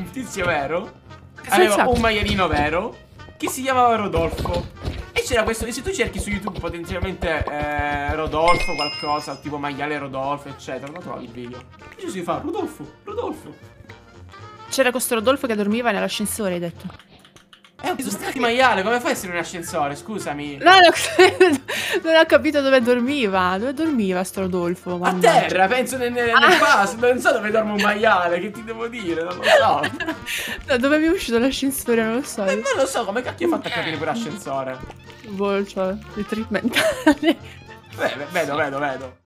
un tizio vero, aveva Senza- un maialino vero, che si chiamava Rodolfo. E c'era questo, e se tu cerchi su YouTube potenzialmente Rodolfo qualcosa, tipo maiale Rodolfo, eccetera, lo trovi il video. E ci si fa, Rodolfo, Rodolfo. C'era questo Rodolfo che dormiva nell'ascensore, hai detto. Sono stati maiale, come fai a essere in un ascensore? Scusami. No, non ho capito dove dormiva. Dove dormiva sto Rodolfo? A Mannaggia. terra, penso nel passo, non so dove dorme un maiale, che ti devo dire, non lo so. No, dove mi è uscito l'ascensore? Non lo so. Non lo so, come cacchio hai fatto a capire pure ascensore? Boh, cioè, il trip mentale. Vedo.